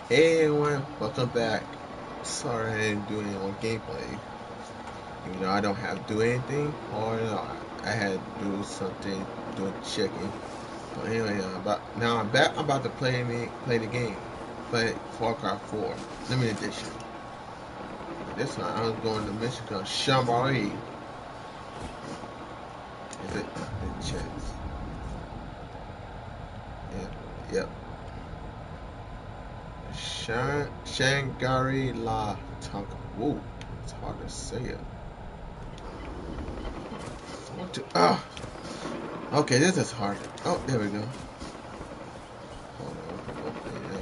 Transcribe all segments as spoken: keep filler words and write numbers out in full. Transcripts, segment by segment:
Hey everyone, welcome back. Sorry I didn't do any more gameplay. You know I don't have to do anything, or you know, I had to do something doing chicken. But anyway, uh, about, now I'm back. I'm about to play me play the game. Play Far Cry four Limited Edition. This time I was going to mission called Shambari. Is it? It checks. Yep. Yep. Shan Shangri La Tonka. Whoa, it's hard to say it. What to? Ah. Okay, this is hard. Oh, there we go. Hold on, okay,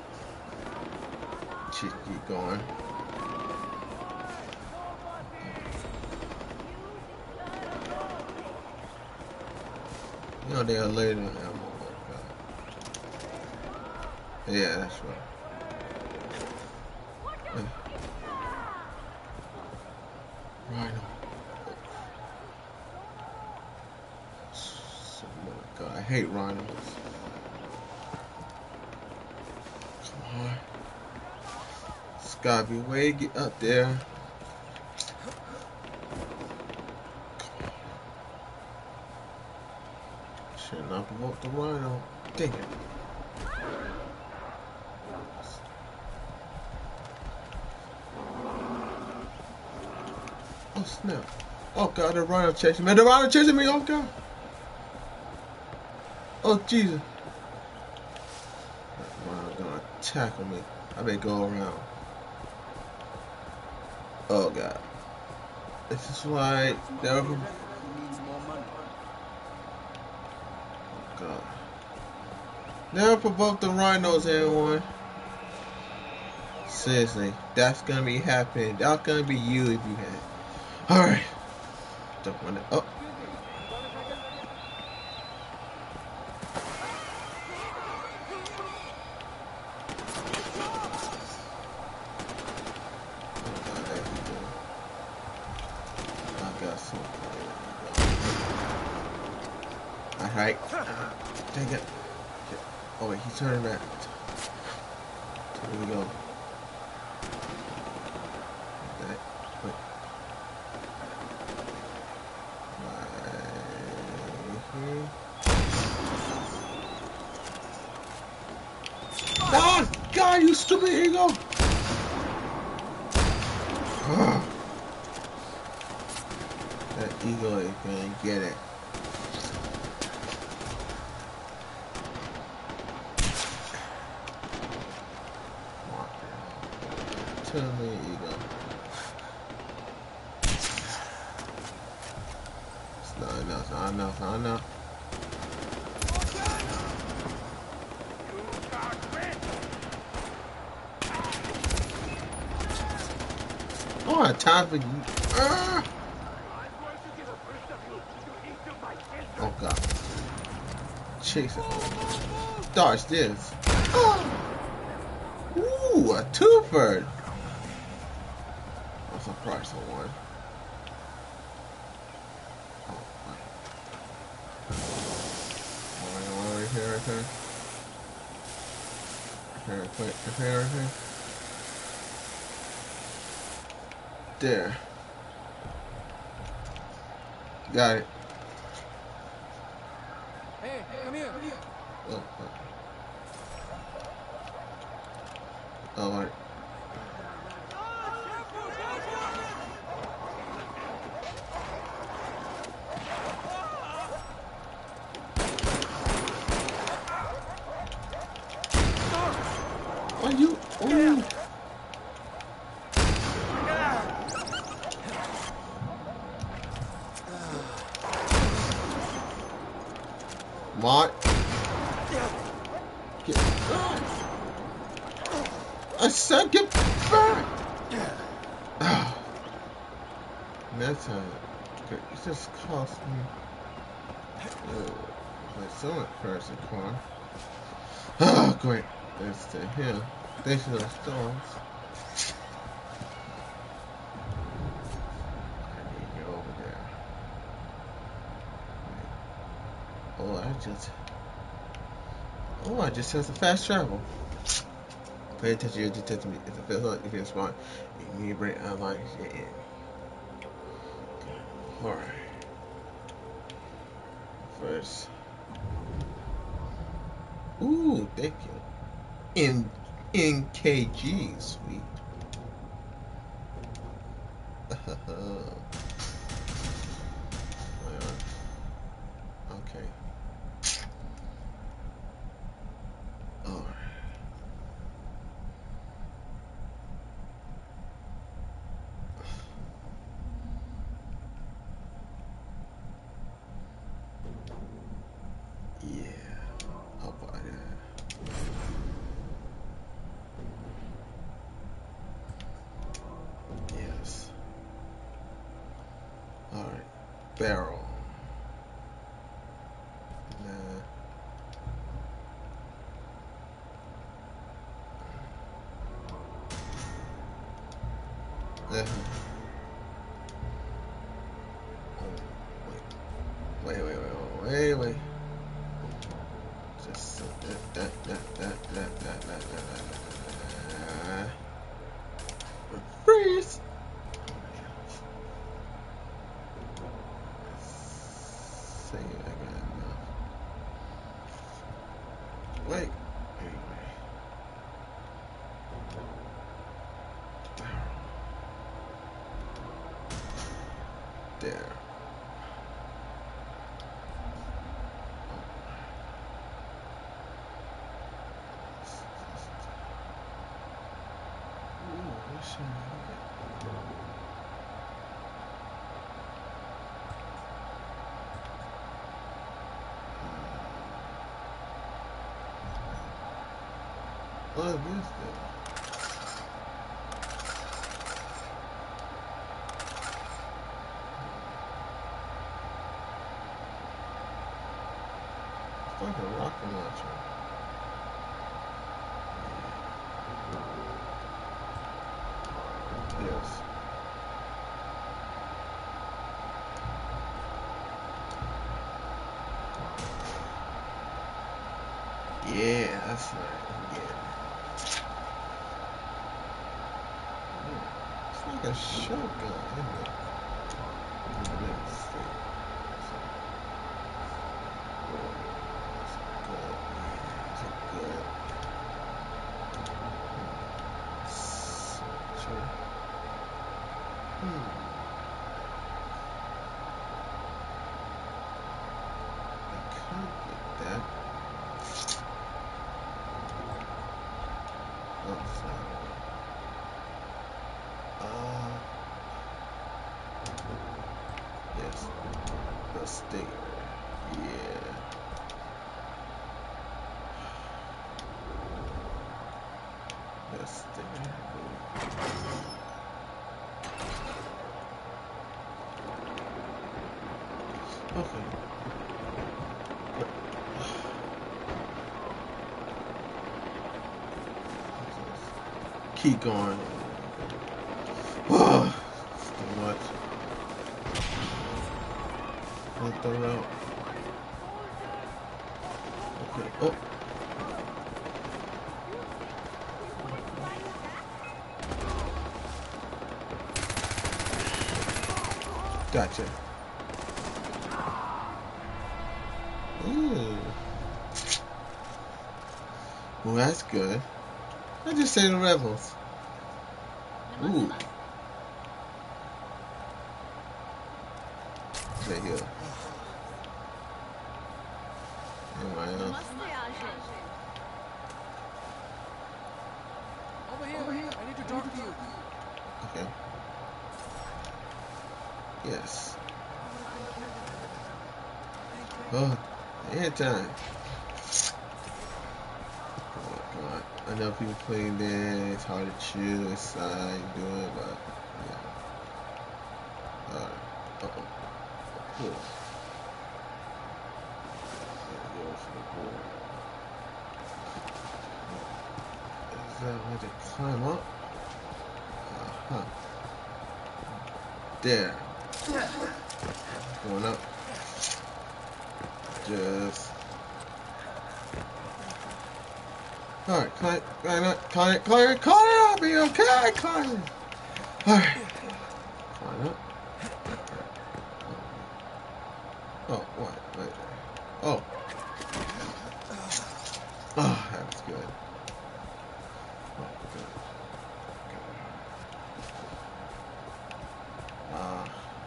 keep keep going. You know they're later ammo. Yeah, that's right. Rhino. Oh my god, I hate rhinos. Come on. It's gotta be a way to get up there. Should not provoke the rhino. Dang it. Oh snap. Oh god, the rhino chasing me. The rhino chasing me, oh god. Oh Jesus. That rhino gonna tackle me. I better go around. Oh god. This is why never. Oh god. Never provoke the rhinos, everyone. Seriously, that's gonna be happening. That's gonna be you if you had. Alright. Don't want to. Oh. I got something. Alright. Dang it. Oh wait, he's turning back. Here we go. Okay. Wait. Right here. Ah! God, you stupid eagle! Ah. That eagle is gonna get it. Tell me, eagle. It's not enough, not enough, not enough. I don't have time for you. Ah! Oh god. Chase it. Dodge this. Oh. Ooh, a two-bird. That's a price of one. Oh, right here, right here. Right here, right here, right here. There. Got it. Hey, come here. Oh, oh. All right. Are you? Ooh. What? Get back! I said get back! Ah. That's a. It just cost me. Oh, my son crashed the car. Oh, great. That's the hill. Thanks to those storms. I need to get over there. Oh, I just. Oh, I just has a fast travel. Pay attention to your detective. If it feels like if you respond, you need to bring online shit in. Alright. First. Ooh, thank you. In in K G, sweet. Okay. Alright. Yeah. How about that? Yes. Alright. Barrel. Nah. Uh-huh. Wait, wait, wait, wait, wait, wait. Just that, that, that, that, that, that, that, that, that. Freeze! Say it again. Wait. Anyway. There. What is this? It's like a rocket launcher. Yes. Yeah, that's right. Yeah. It's like a shotgun, isn't it? Let's see. It's good. Sure. Hmm. I could get that. What's that? Uh, yes. The stinger. Yeah. The stinger. Okay. Keep going. Oh, it's too much. I'll throw it out. Okay. Oh. Gotcha. Ooh. Well, that's good. I just say the rebels. Ooh. Right here. Anybody else? Over here, over here. I need to talk to you. Okay. Yes. Oh, anytime. Come on, come on. I know people playing there. It's hard to chill inside do it, but yeah. Alright. Uh oh. Cool. Is that way to climb up? Uh huh. There. Going up. Just. Alright, climb, climb up, climb it, climb it, climb it, I'll be okay, climb it. Alright. Climb up. Oh, what? Wait. Oh. Oh, that was good. Oh, good. Good. Uh,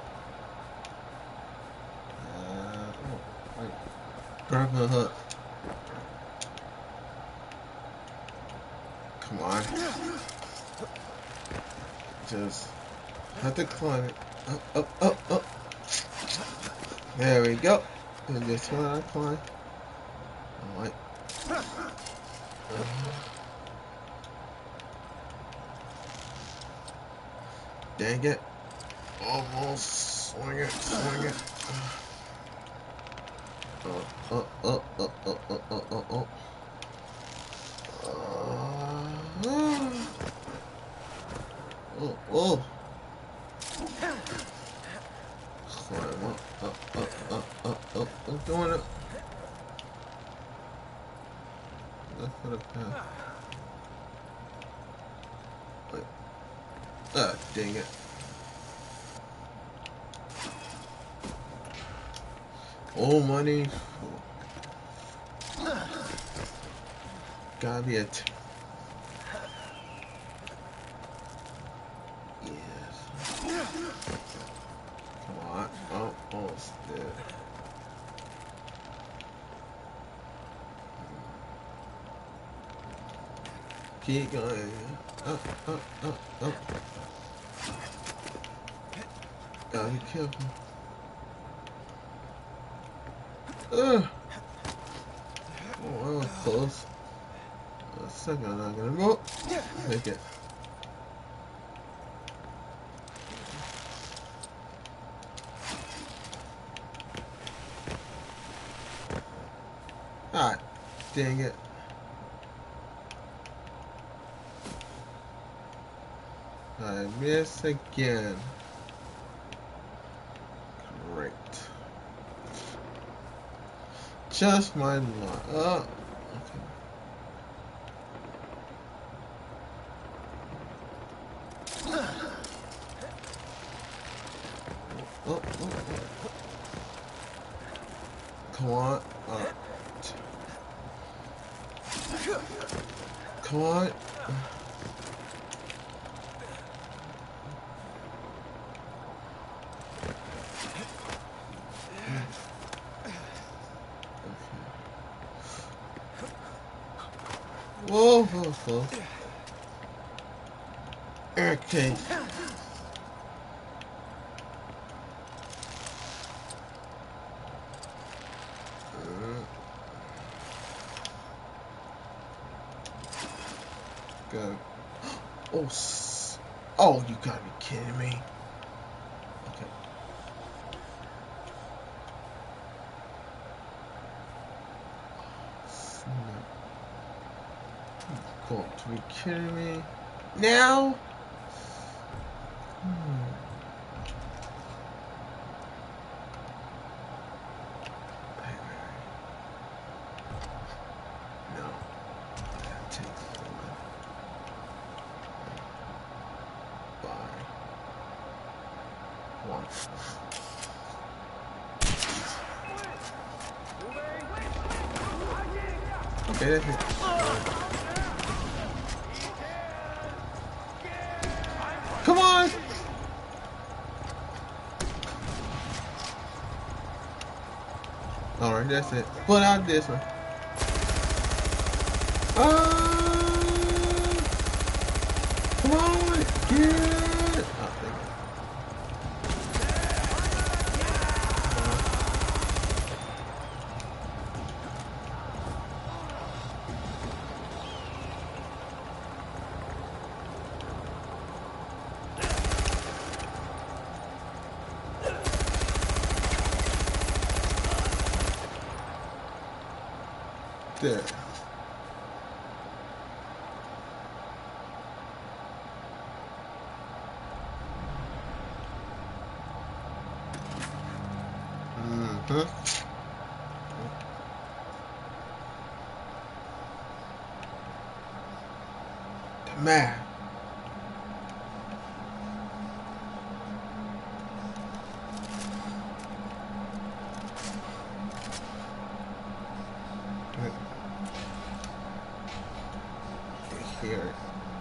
uh, oh, wait. Grab the hook. Come on. Just have to climb it. Up, up, up, up. There we go. And this one I climb. Alright. Uh, dang it. Almost. Swing it, swing it. Oh, oh, oh, oh, oh, oh, oh, oh, oh. Uh, oh, oh. Climb up, up, up, up, up, up. I'm doing it. Left for the path. Wait. Ah, dang it. Oh, money. Gotta be it. Yes. Come on. Oh, almost dead. Keep going. Up, up, up, up. Gotta be careful. Ugh. Oh, that was close. A second, I'm not gonna go. Take it. Ah, dang it. I miss again. Great. Just my luck. Oh, okay. Oh, oh, oh. Come on. Uh, come on. Whoa, whoa, whoa. Okay. Uh, go. Oh, s oh, you gotta be kidding me. Okay. Snap. You got to be kidding me. Now? Hmm. Wait, wait, wait. No. I gotta take one. Bye. One. Okay, that's it. Come on! Alright, that's it. Put out this one. Ah! Come on! Get it! Oh, there you go. There. Mm-hmm. Man. Here.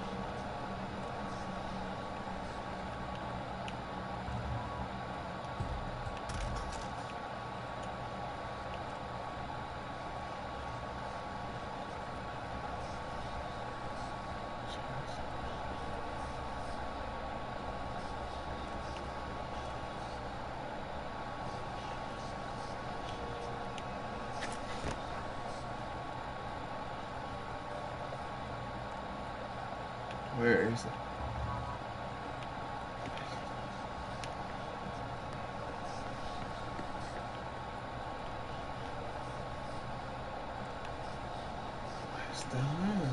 Where is it? Where's the man?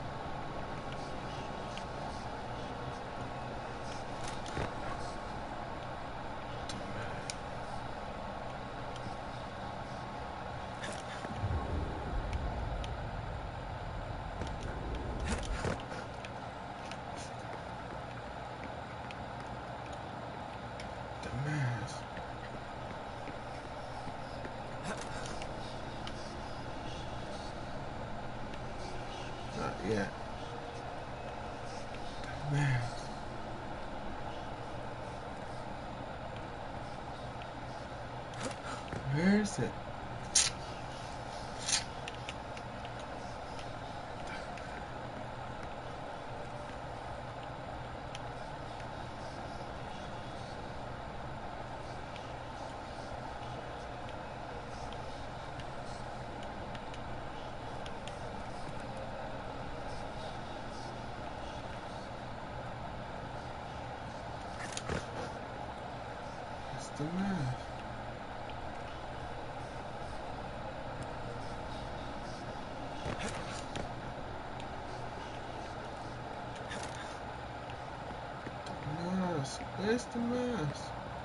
Not yet. Man. Where is it? What's the math? Mask. Where's the mask?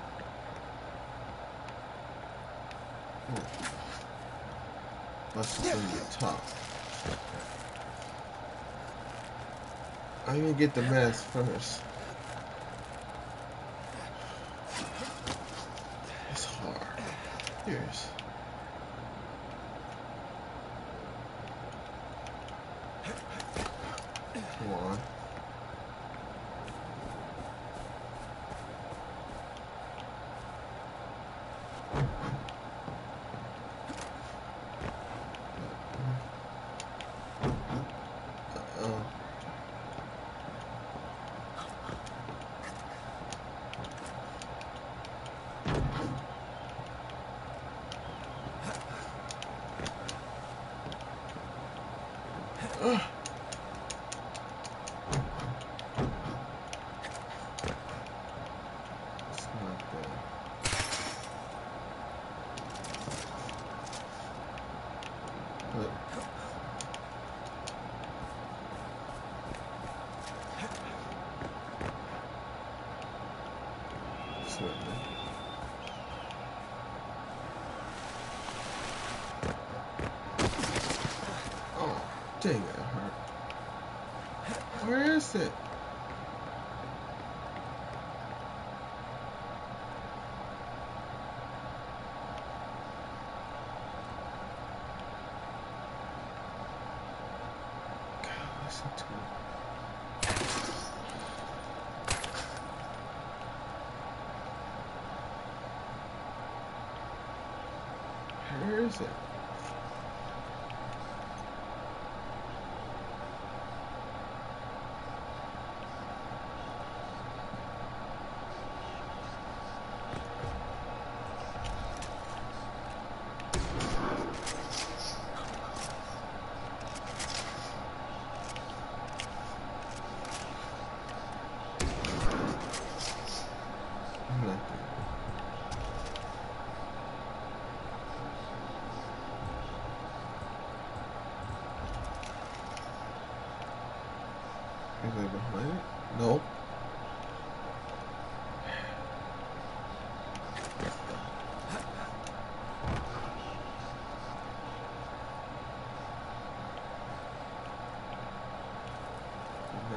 Oh. Must have been the top. I'm gonna get the mask first. It's hard. Here's. Come on. Uh-oh. Ugh. It's not there. But certainly. Oh, dang it, it hurt. Where is it? God, listen to it. Where is it? Nothing. Is it behind it? Nope.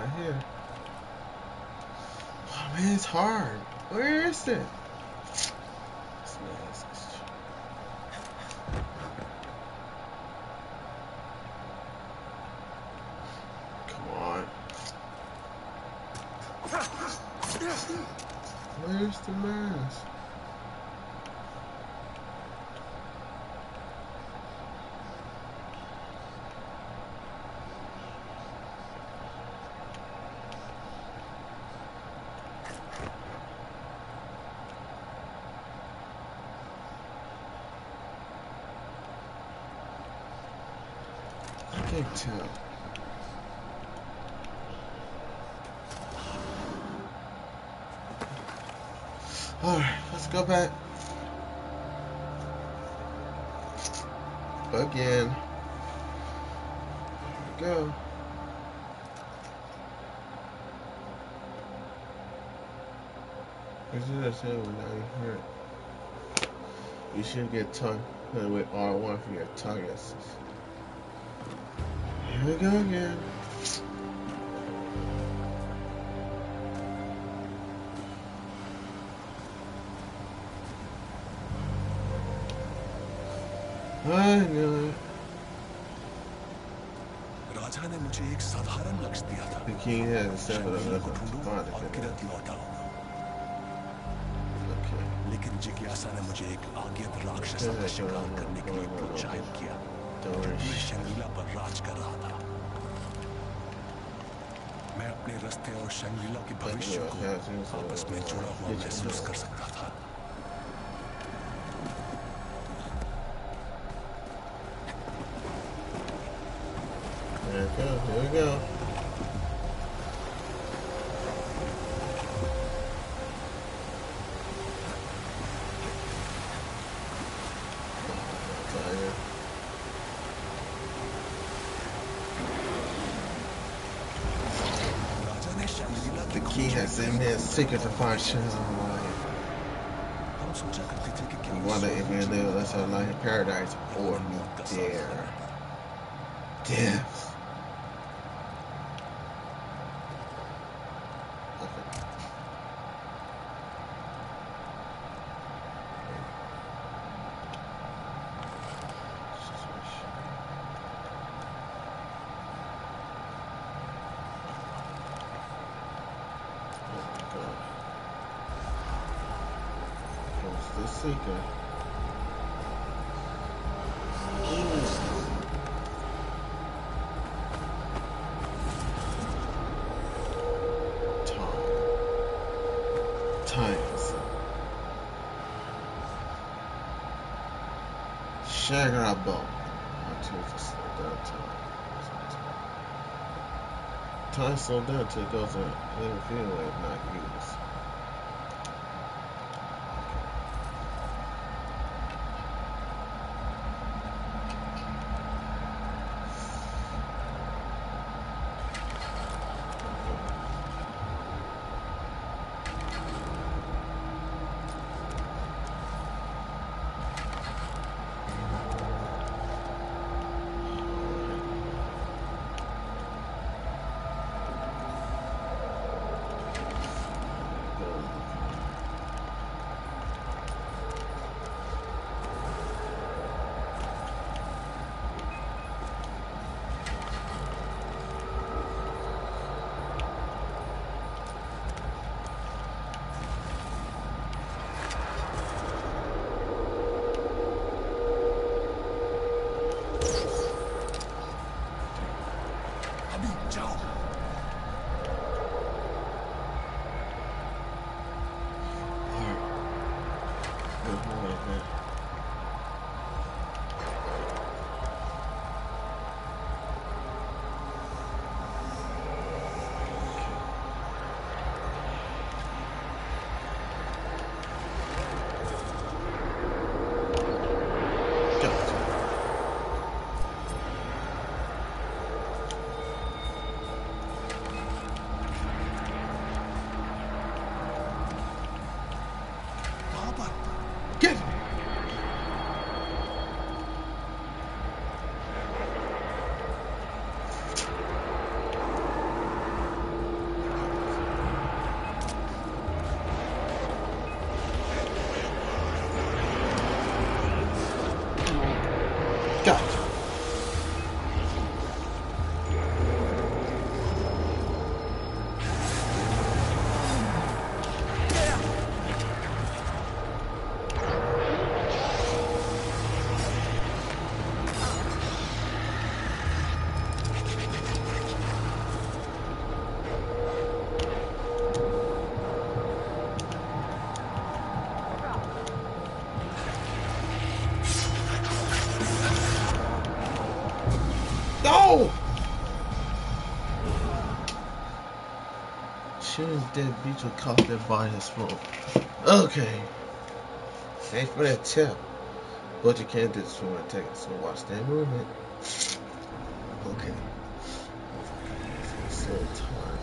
right here. Oh man, it's hard. Where is it? Come on. Where's the mask? I can't tell. Alright, let's go back. Again. Here we go. Is it a sin when now you hurt? You should get tongue with R one for your tongue assist. Here we go again. I knew it. राजा ने मुझे एक साधारण लक्ष्य दिया था। The king has seven of शंगिला को them to ढूंढूं find और it. Kirat लौटाऊं। Okay. लेकिन जिज्ञासा ने मुझे एक अज्ञात राक्षस का शिकार करने के लिए प्रोत्साहित किया। Don't worry. मैं शंगिला पर राज कर रहा था। मैं अपने रास्ते और शंगिला के भविष्य को आपस में जुड़ा हुआ महसूस कर सकता था। There we go. Here we go. The king has in his secret to find Shangri-La. We wonder if we live less our life in paradise or meet there. Death. The seeker. Time. Times. Shaggy. Time slowed down until it goes on in field way not used. Shooting dead beach will cause their body to smoke. Okay. Thanks for that tip. But you can't do this for one second, so watch that movement. Okay. So tired.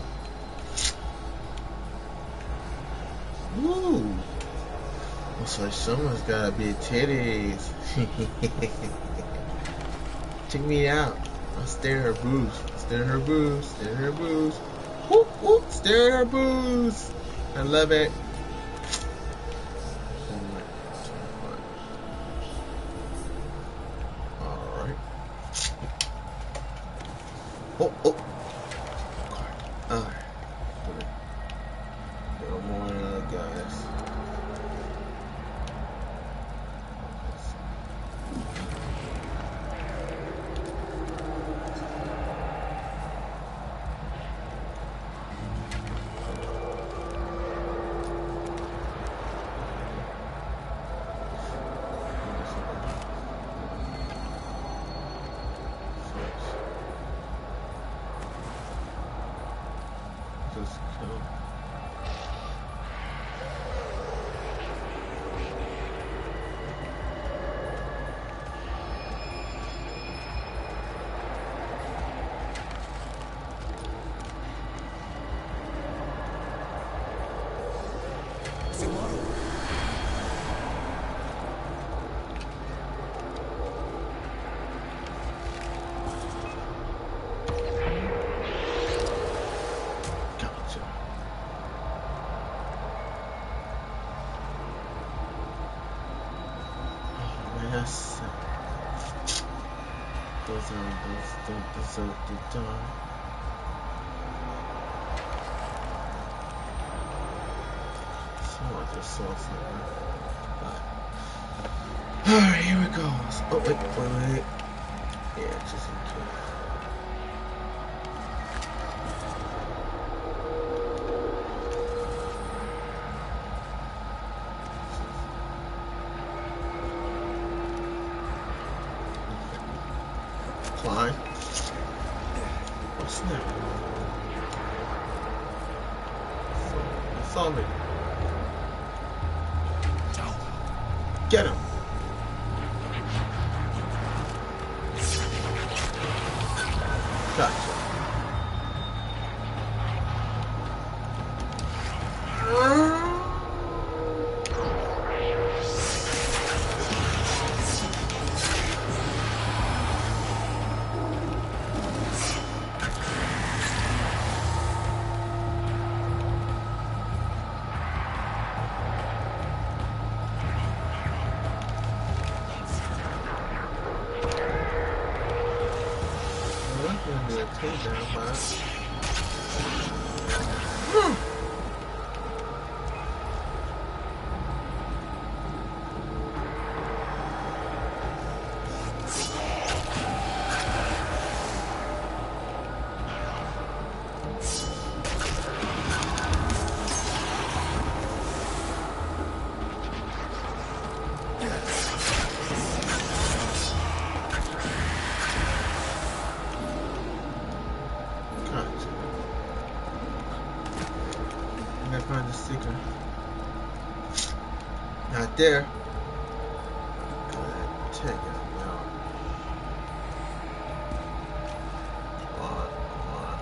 Woo! Looks like someone's gotta be titties. Check me out. I'm staring at her boobs. Staring at her boobs. Staring at her boobs. Whoop whoop. Staring at her boobs. I love it. Alright. Oh, oh. Alright. No more uh, guys. Just kill. Yes. Those are those don't deserve to die. So I just saw something. Alright, here we go. Oh wait, wait, wait. Yeah, just in case. Fine. What's that? He saw me. Get him. Gotcha. Gonna be a takedown, but hmm. Find the secret. Not there. Gotta take it now. Come on, come on.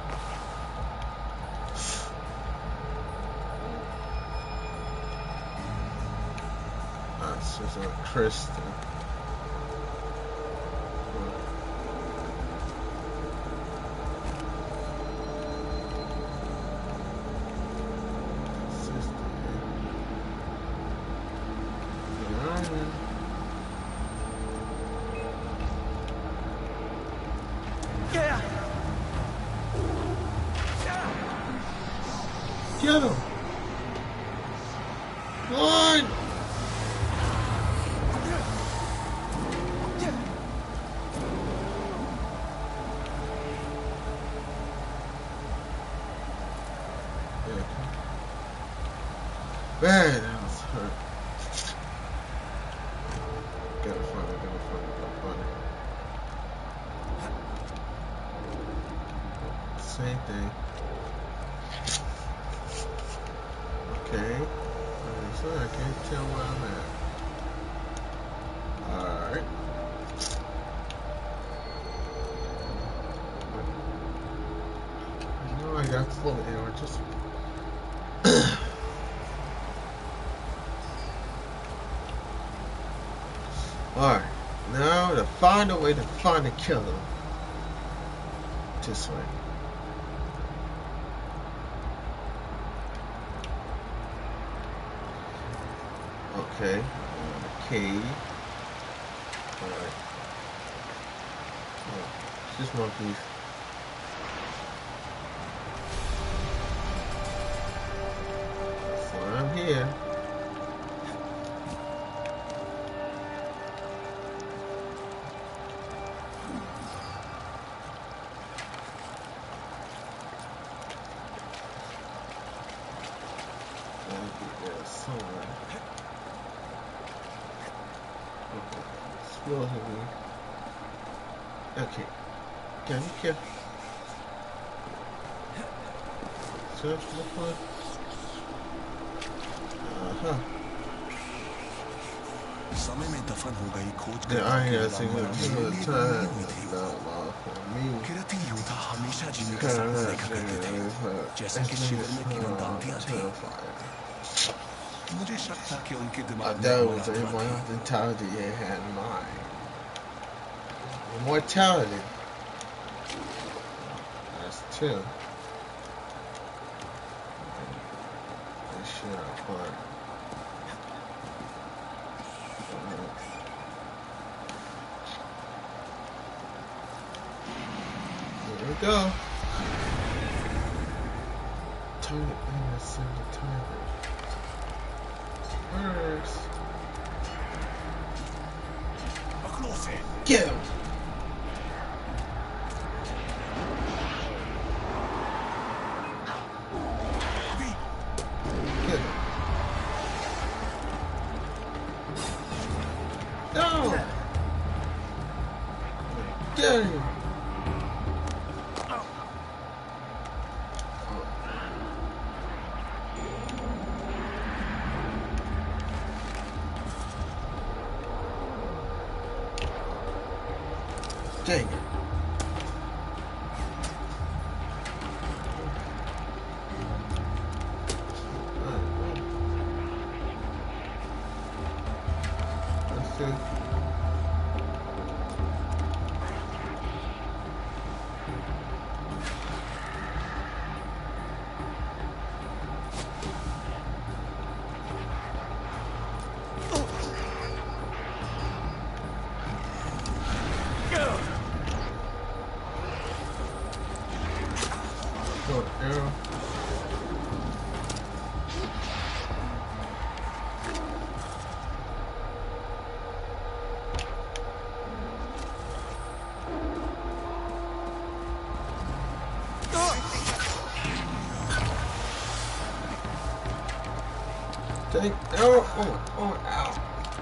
That's just a crystal. Get him! Run! Man, that was hurt. Gotta find it, gotta find it, gotta find it. Same thing. Okay. Alright, so I can't tell where I'm at. Alright. No, I got full arrow. Just. Alright. Now to find a way to find a killer. This way. Okay. Uh, cave. Alright. Oh, just one piece. So I'm here. Somewhere. Okay. Explosively. Okay. Can you kill? Search the foot. Uh-huh. समय में दफन हो गई खोज The iron has a good time. Kirati योद्धा हमेशा जीने का सपना देखा करते थे, जैसा कि शिविर में किंवदंतियां थी। मुझे शक था कि उनके दिमाग में that was the immortality they had in mind. Immortality. That's two. That shit apart. Here we go. Target innocent the target. First. Get him! Get him. No! Get him! Dang it. Let's see. Short arrow. Take arrow. Oh, oh, ow.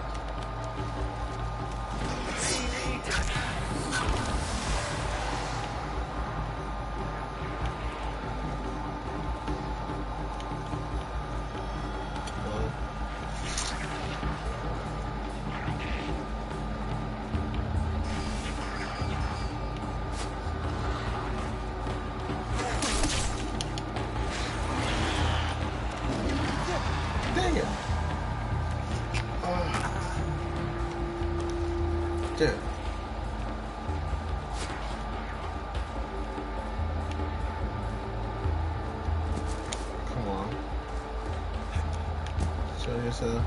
Dang it. Oh. Damn. Come on. Show yourself.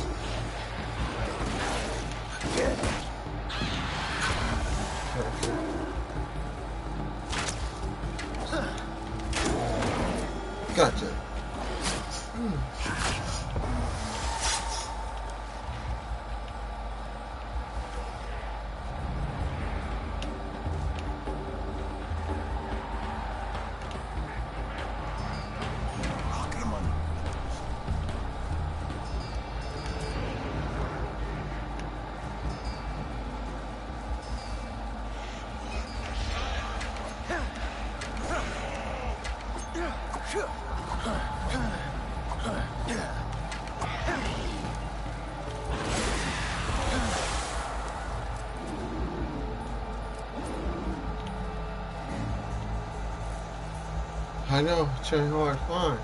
Okay. Gotcha. Mm. I know, trying hard, fine.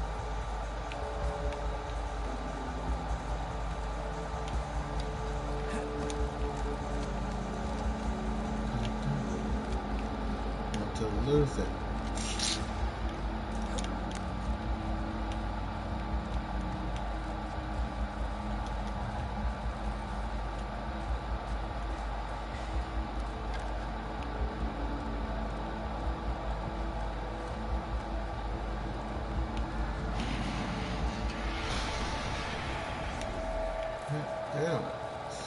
Not to lose it. Damn it.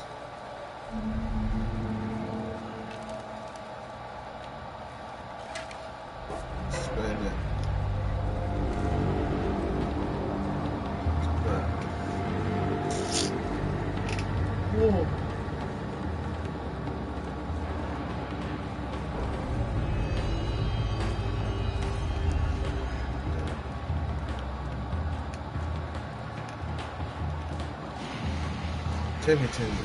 Spend it. Whoa. Take me ten minutes.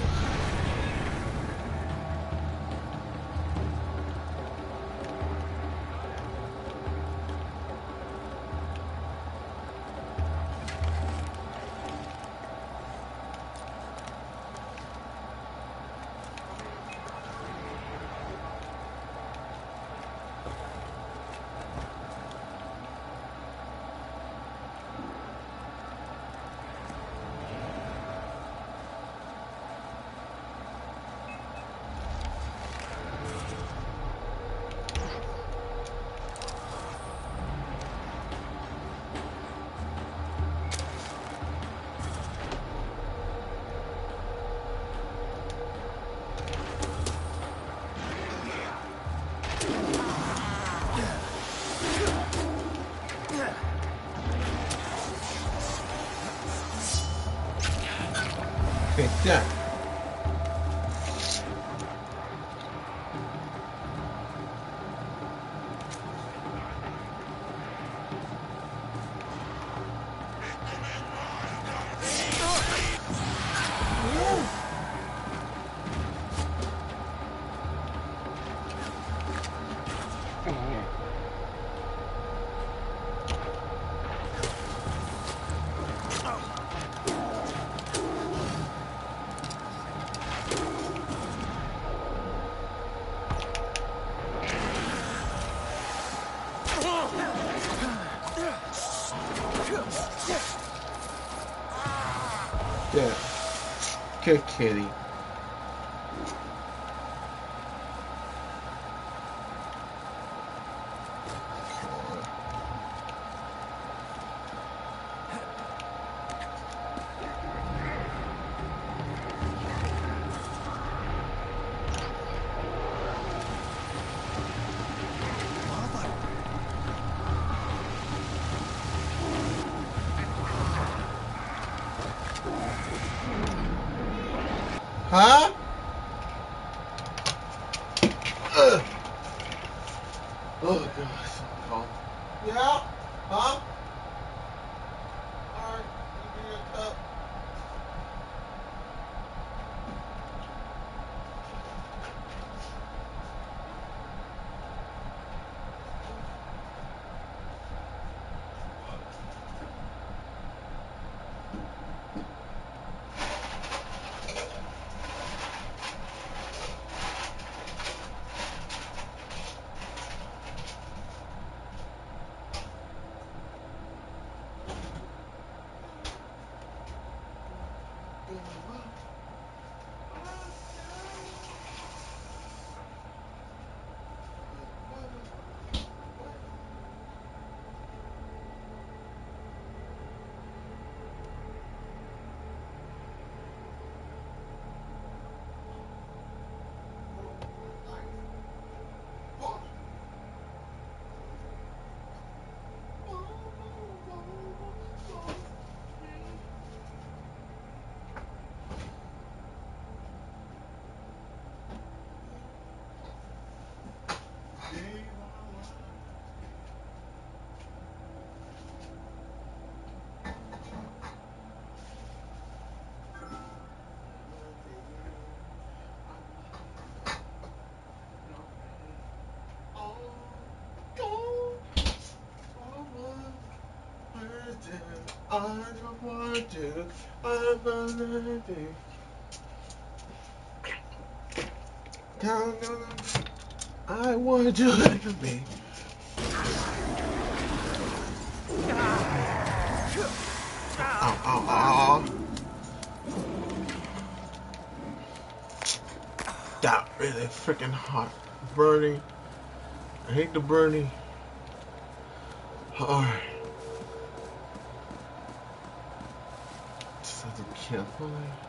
Take that. Yeah. Good kitty. Huh? Ugh. Oh god, so cold. Yeah? Huh? Alright, give me a cup. I don't want to. I want to. Down, down, I want you to be. Ow, ow, ow. That really freaking hot. Burning. I hate the burning. Alright. Just have to carefully.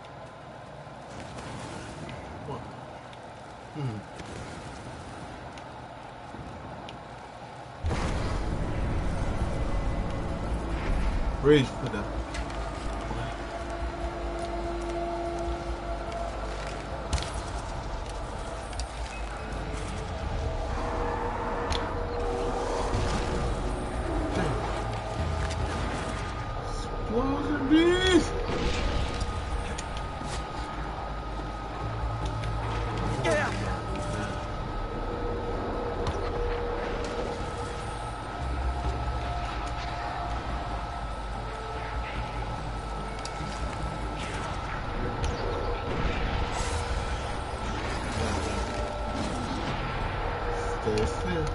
What? Hmm. Reach for that. Explosion beast! Stay still.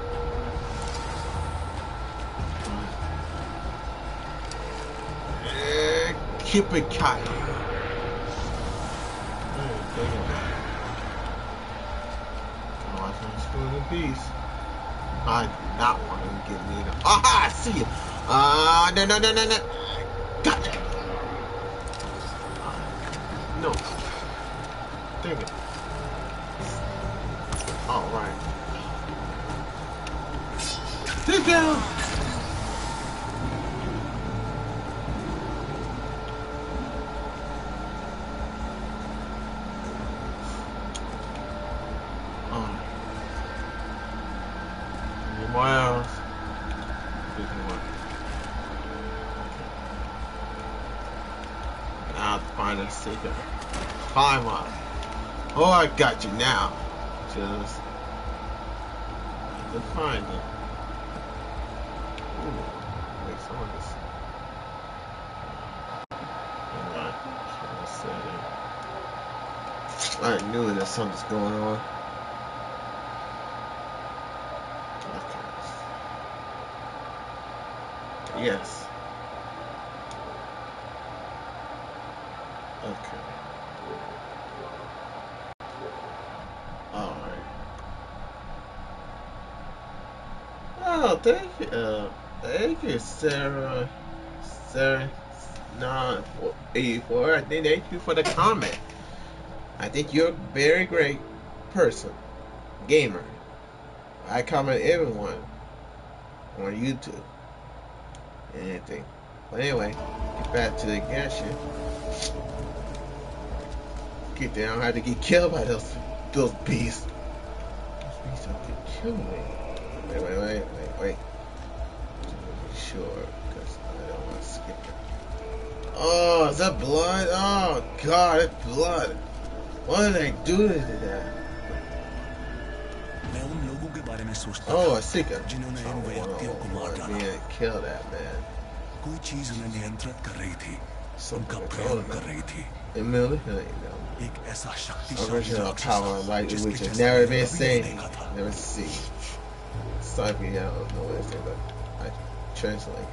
Yeah, keep it tight. Watch him screw the beast. I do not want him to get me the. Aha! I see you. Ah, uh, no, no, no, no, no. Gotcha. No. Dang it. All right. Sit down. Oh. Anywhere else? Now to find a secret. Climb up. Oh, I got you now. Just to find it. Ooh, wait, someone just. Alright, I knew that something's going on. Okay. Yes. Okay. Alright. Oh, thank you. Uh, thank you, Sarah. Sarah. nine eighty-four. I think thank you for the comment. I think you're a very great person, gamer. I comment everyone on YouTube and anything. But anyway, get back to the Genshin. Get there, I don't have to get killed by those those beasts. Those beasts don't get kill me. Wait, wait, wait, wait, wait. Just to be sure, because I don't want to skip it. Oh, is that blood? Oh God, it's blood. What did they do to that? Oh, I see that. Oh, man, kill that man. कोई चीज उन्हें नियंत्रित कर रही थी, उनका प्रयोग कर रही थी। एक ऐसा शक्तिशाली original power like which has never been seen, never seen. Sorry, I don't know what it's saying, but I translate.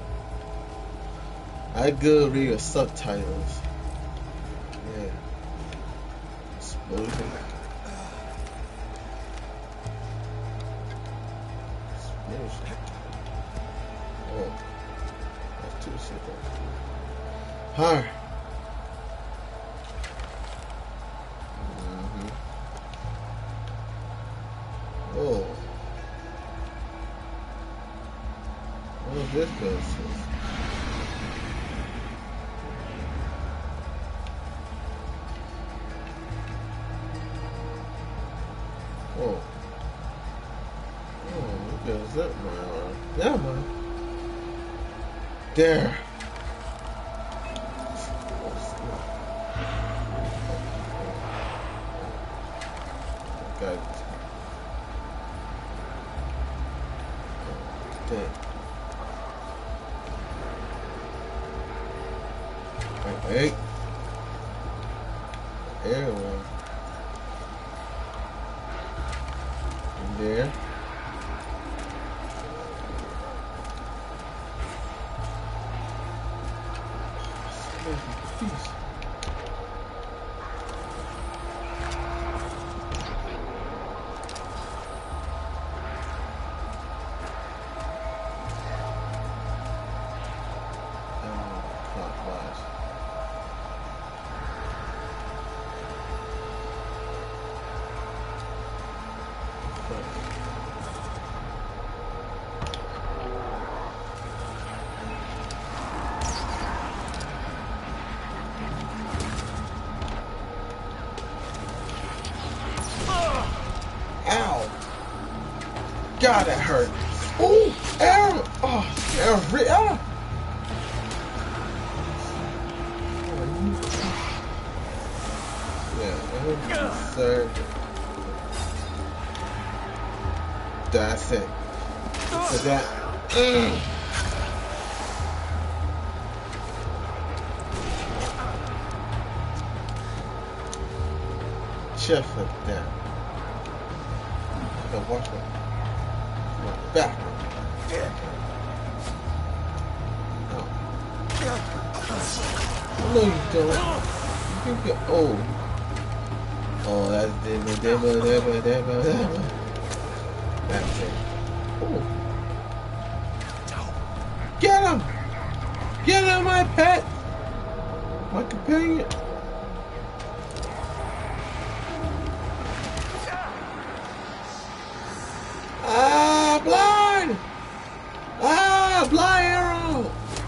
I good read the subtitles. Yeah. Explosion. Explosion. Oh. That's too simple. Alright. Mm-hmm. Oh. What is this person? Oh. Oh, look at that, man. Yeah, man. There. Got Dang. Hey. Arrow. In there. Peace. God, that hurt. Ooh, arrow. Oh, arrow. Ah. Yeah, sir. That's it. For that. Mm. Chest flip down. So watch that. Back. Oh. No, you don't. You think you're old. Oh, that's dibba, dibba, dibba, dibba, dibba. That's it. Oh. Get him! Get him, my pet! My companion. Ah, blind! Ah, blind arrow!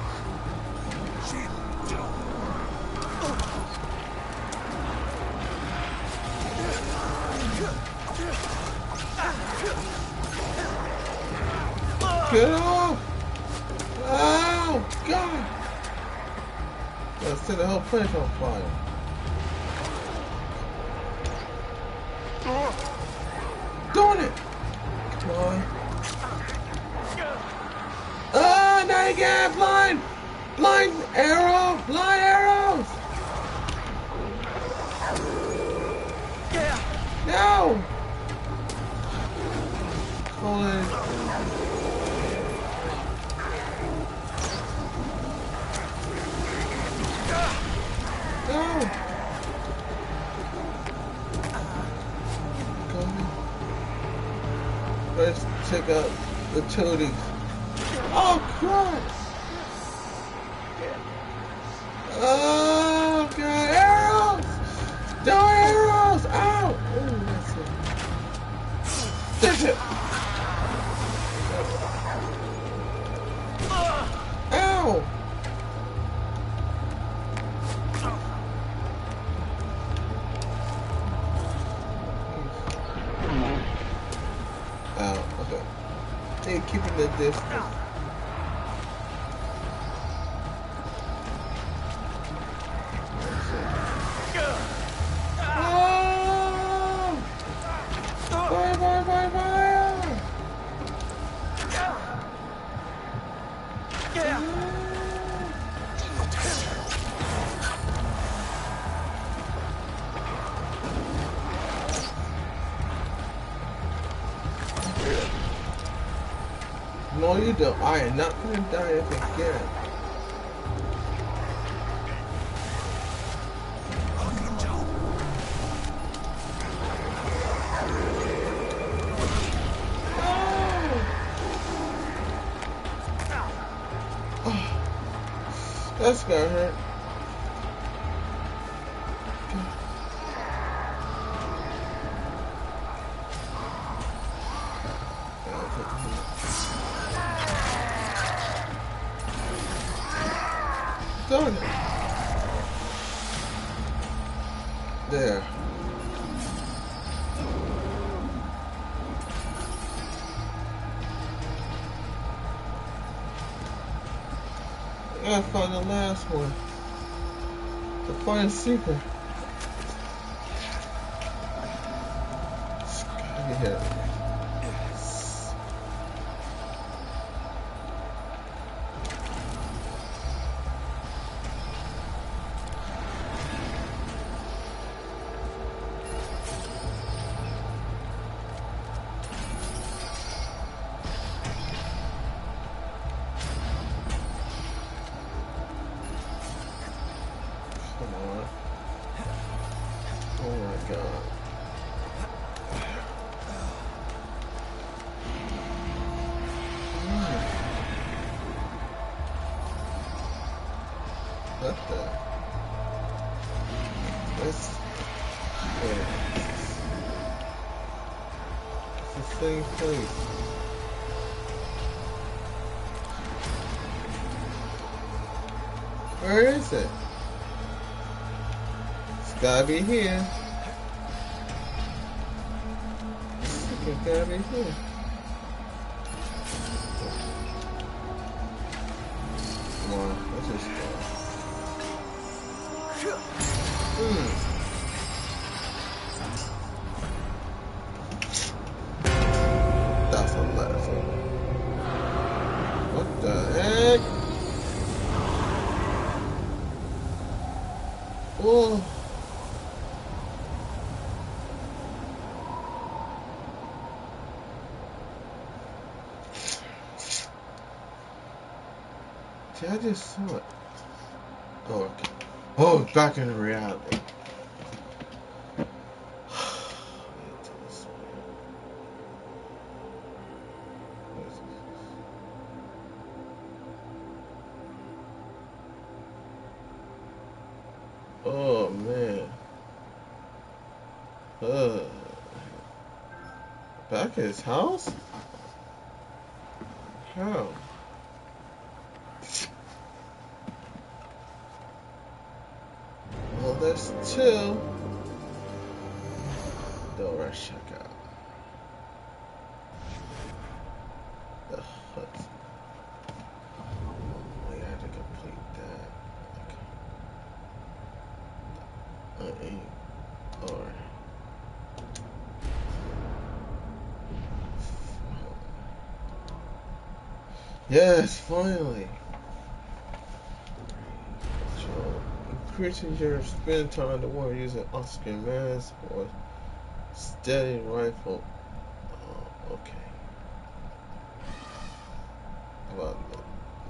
Get off! Oh, God! Let's set the whole place on fire. Doing it! Come on. Ah, now you get blind! Blind arrow! Blind arrows! No! Hold it. No! Let's check out the toadies. Oh, Christ! Oh, God! Arrows! No arrows! Ow! Oh, that's it. That's it! Ow! Ow, okay. Hey, keeping the distance. No, you don't. I am not going to die if again. Oh. Oh. That's gonna hurt. Darn it. There. I gotta find the last one. To find secret. It's gotta be here. What the? Let's. Yeah. It's the same place. Where is it? It's gotta be here. It's gotta be here. Come on, let's just go. Hmm. That's a letter for me. What the heck? Whoa. See, I just saw it. Oh, okay. Oh, back in reality. Oh man. Uh, back at his house? How? Well, there's two. Don't rush, check out. The hut. We had to complete that. Okay. Uh, or. Yes, finally. So, increasing your spend time to war using Oscar mask or steady rifle. Oh, okay. How about that?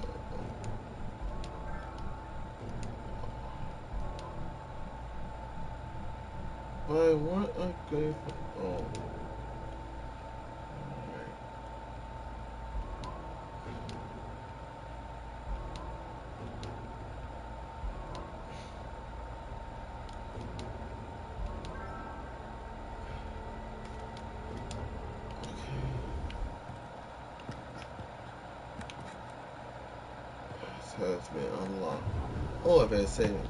Why, what a good. Oh. Has been unlocked. Oh, I better save it.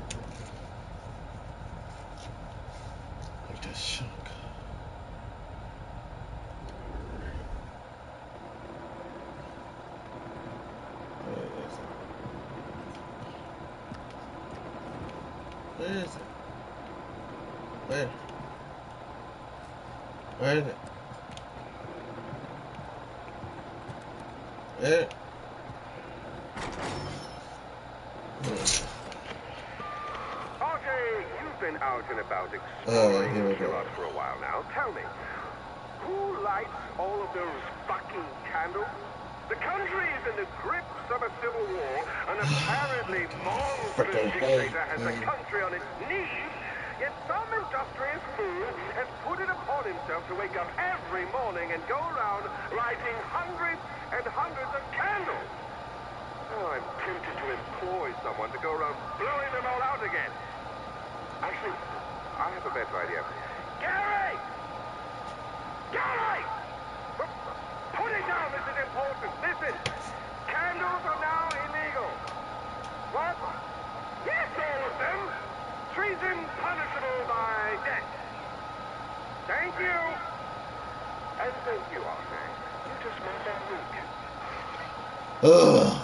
Like that chunk. Where is it? Where is it? Where? Where is it? Where? Been out and about uh, exploring here we go. Killot for a while now. Tell me, who lights all of those fucking candles? The country is in the grips of a civil war, and apparently monstrous dictator has the country on its knees, yet some industrious fool has put it upon himself to wake up every morning and go around lighting hundreds and hundreds of candles. Oh, I'm tempted to employ someone to go around blowing them all out again. Actually, I have a better idea. Gary! Gary! Put it down, this is important. Listen, candles are now illegal. What? Yes, all of them. Treason punishable by death. Thank you. And thank you, Arthur. You just made that week. Ugh.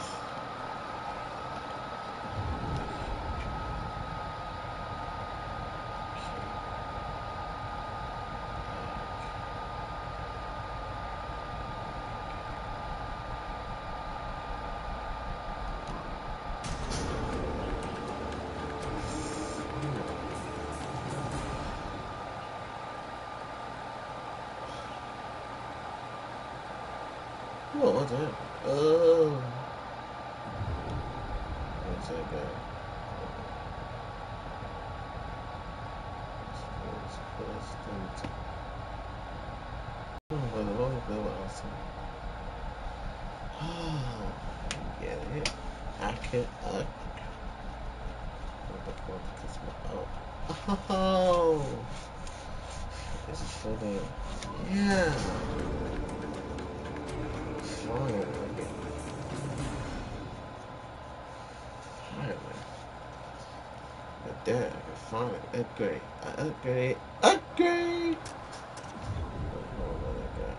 What was that? Oh. What's that guy? Oh, the long bill awesome. Oh, get it. I can. I Oh, this is so damn. Yeah. Finally. Finally. But that I can finally upgrade. I upgrade. Upgrade! Oh, what I got?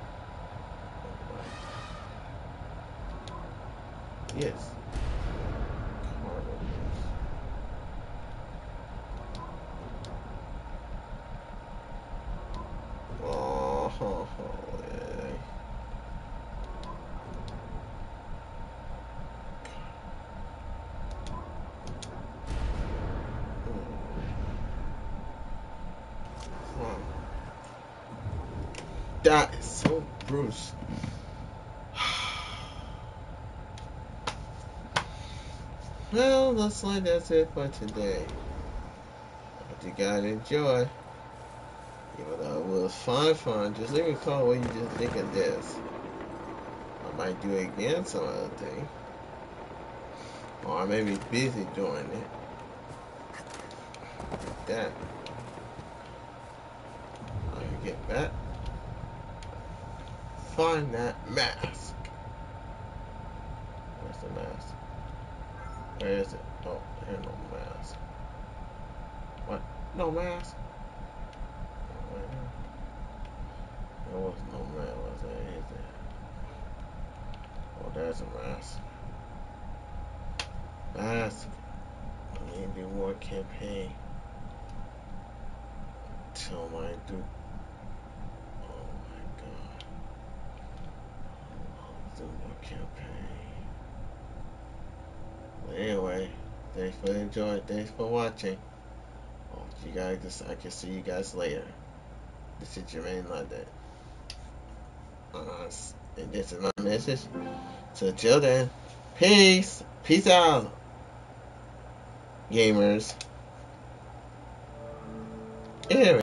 Yes. Oh, ho, ho, yeah. Wow. That is so Bruce. Well, looks like that's it for today. Hope you guys enjoy. Even though it was fun, fun. Just leave me a comment what you just think of this. I might do it again some other day. Or I may be busy doing it. Like that. I can get back. Find that mask. Where's the mask? Where is it? Oh, there's no mask. What? No mask? There was no mask, was there? Is there? Oh, there's a mask. Mask. I need to do more campaign. Tell my dude. Oh my god. Do more campaign. But anyway, thanks for enjoying. Thanks for watching. Oh, you guys, just I can see you guys later. This is Jermaine London. Uh, and this is my message. So till then, peace. Peace out, gamers. Yeah.